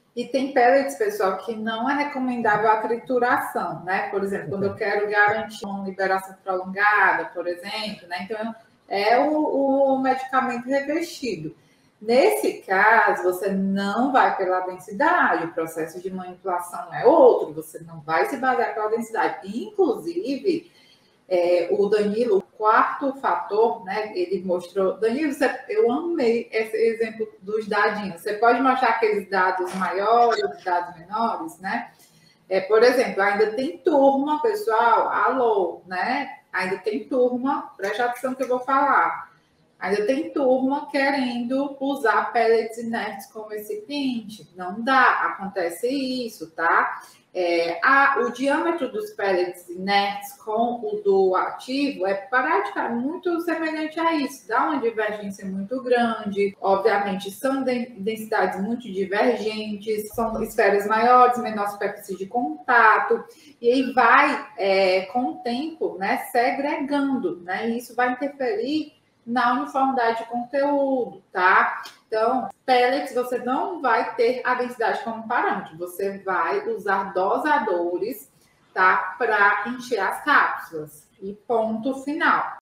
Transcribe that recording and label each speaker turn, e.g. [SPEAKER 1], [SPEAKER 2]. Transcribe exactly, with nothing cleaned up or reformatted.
[SPEAKER 1] E tem pellets, pessoal, que não é recomendável a trituração, né? Por exemplo, quando eu quero garantir uma liberação prolongada, por exemplo, né? Então, é o, o medicamento revestido. Nesse caso, você não vai pela densidade, o processo de manipulação é outro, você não vai se basear pela densidade. Inclusive, é, o Danilo, o quarto fator, né? Ele mostrou. Danilo, você, eu amei esse exemplo dos dadinhos. Você pode mostrar aqueles dados maiores, dados menores, né? É, por exemplo, ainda tem turma, pessoal, alô, né? Ainda tem turma, preste atenção que eu vou falar. Ainda tem turma querendo usar pellets inertes como recipiente. Não dá, acontece isso, tá? É, a, o diâmetro dos pellets inertes com o do ativo é praticamente muito semelhante a isso. Dá uma divergência muito grande. Obviamente, são densidades muito divergentes, são esferas maiores, menor superfície de contato. E aí vai, é, com o tempo, né, segregando, né? E isso vai interferir na uniformidade de conteúdo, tá? Então, pellets, você não vai ter a densidade como parâmetro, você vai usar dosadores, tá? Para encher as cápsulas. E ponto final.